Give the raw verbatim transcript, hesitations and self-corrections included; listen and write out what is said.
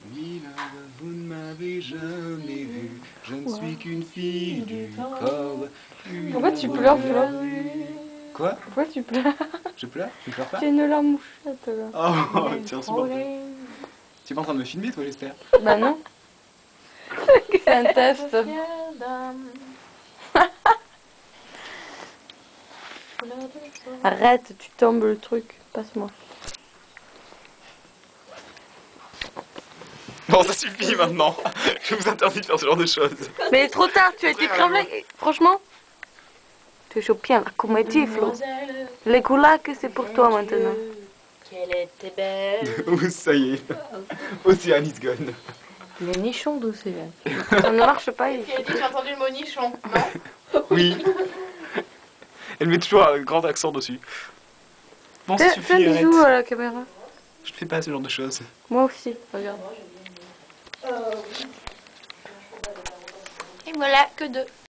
Mille vous ne m'avez jamais vu, je ne suis qu'une fille du corps. Pourquoi tu pleures, Flo? Quoi? Pourquoi tu pleures? Je pleure? Tu pleures pas? J'ai une larme mouchette là. Oh, tiens, insupportable. Tu es pas en train de me filmer, toi, j'espère? Bah non. C'est un test. Arrête, tu tombes le truc. Passe-moi. Bon, ça suffit maintenant. Je vous interdis de faire ce genre de choses. Mais trop tard, tu as été cramé. Franchement, tu es chopé à la comédie, Flo. Les coulacs, c'est pour toi maintenant. Qu'elle était belle. Oh, ça y est. Océane is gone. Les nichons d'océan. Ça ne marche pas. Il... Qui a dit, j'ai entendu le mot nichon, non? Oui. Elle met toujours un grand accent dessus. Bon, ça Fais, suffit, fais un arrête. bisou à la caméra. Je ne fais pas ce genre de choses. Moi aussi, regarde. Et voilà, que deux.